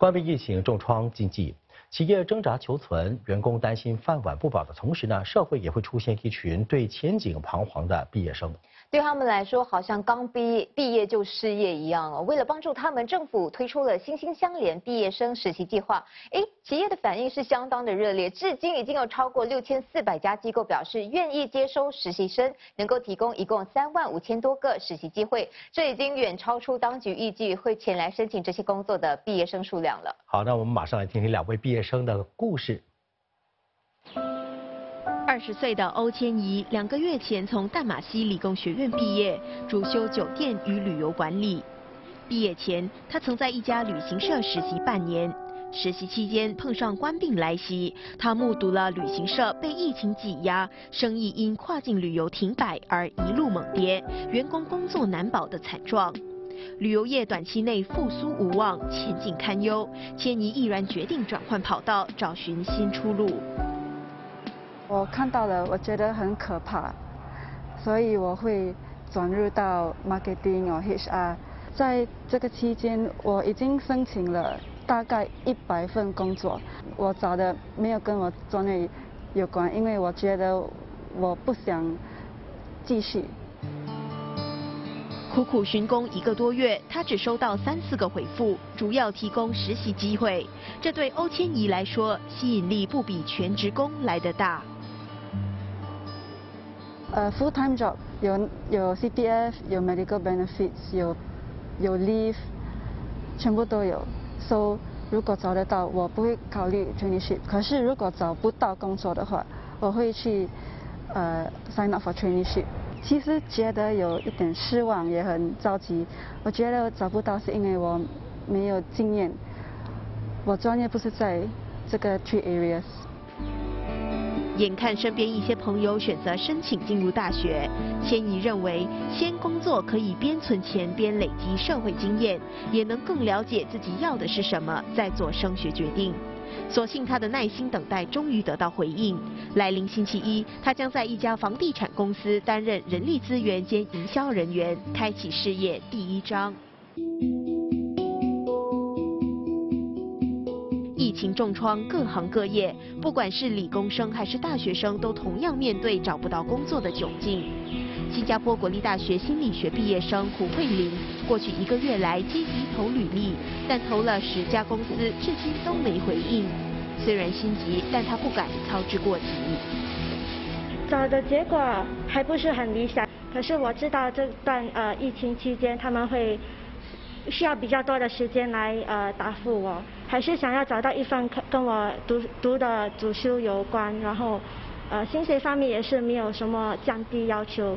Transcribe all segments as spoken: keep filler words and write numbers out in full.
关闭疫情重创经济，企业挣扎求存，员工担心饭碗不保的同时呢，社会也会出现一群对前景彷徨的毕业生。 对他们来说，好像刚毕毕业就失业一样哦。为了帮助他们，政府推出了心心相连毕业生实习计划。哎，企业的反应是相当的热烈，至今已经有超过六千四百家机构表示愿意接收实习生，能够提供一共三万五千多个实习机会，这已经远超出当局预计会前来申请这些工作的毕业生数量了。 好，那我们马上来听听两位毕业生的故事。 二十岁的欧千怡，两个月前从淡马锡理工学院毕业，主修酒店与旅游管理。毕业前，他曾在一家旅行社实习半年。实习期间碰上官病来袭，他目睹了旅行社被疫情挤压，生意因跨境旅游停摆而一路猛跌，员工工作难保的惨状。旅游业短期内复苏无望，前景堪忧。千怡毅然决定转换跑道，找寻新出路。 我看到了，我觉得很可怕，所以我会转入到 marketing 或 H R。在这个期间，我已经申请了大概一百份工作，我找的没有跟我专业有关，因为我觉得我不想继续。 苦苦寻工一个多月，他只收到三四个回复，主要提供实习机会。这对欧千怡来说，吸引力不比全职工来得大。 呃 ，full time job 有有 C P F， 有 medical benefits， 有有 leave， 全部都有。So 如果找得到，我不会考虑 traineeship。可是如果找不到工作的话，我会去呃 sign up for traineeship。其实觉得有一点失望，也很着急。我觉得找不到是因为我没有经验，我专业不是在这个 three areas。 眼看身边一些朋友选择申请进入大学，千怡认为先工作可以边存钱边累积社会经验，也能更了解自己要的是什么，再做升学决定。所幸他的耐心等待终于得到回应。来临星期一，他将在一家房地产公司担任人力资源兼营销人员，开启事业第一章。疫情重创各行各业，不管是理工生还是大学生，都同样面对找不到工作的窘境。新加坡国立大学心理学毕业生胡慧玲，过去一个月来积极投履历，但投了十家公司，至今都没回应。虽然心急，但她不敢操之过急。 找的结果还不是很理想，可是我知道这段呃疫情期间他们会需要比较多的时间来呃答复我，还是想要找到一份跟我读读的主修有关，然后呃薪水方面也是没有什么降低要求。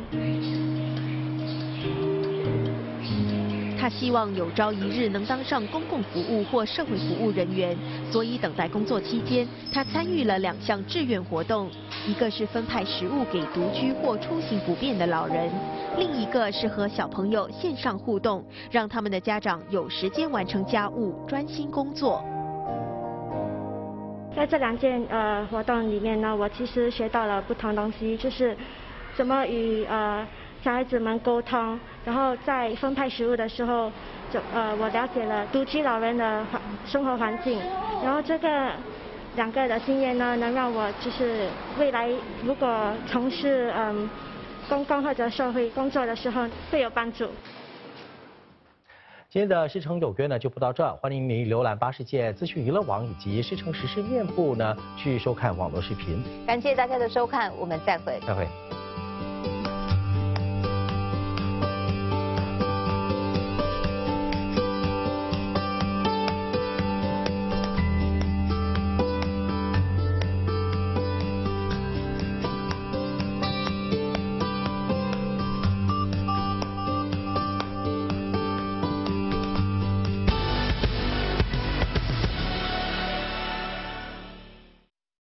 他希望有朝一日能当上公共服务或社会服务人员，所以等待工作期间，他参与了两项志愿活动，一个是分派食物给独居或出行不便的老人，另一个是和小朋友线上互动，让他们的家长有时间完成家务，专心工作。 在这两件呃活动里面呢，我其实学到了不同东西，就是怎么与呃小孩子们沟通，然后在分派食物的时候，就呃我了解了独居老人的环生活环境，然后这个两个的经验呢，能让我就是未来如果从事嗯公共或者社会工作的时候会有帮助。 今天的师承有约呢就播到这儿，欢迎您浏览八世界资讯娱乐网以及师承时事面部呢去收看网络视频。 感谢大家的收看，我们再会。 再会。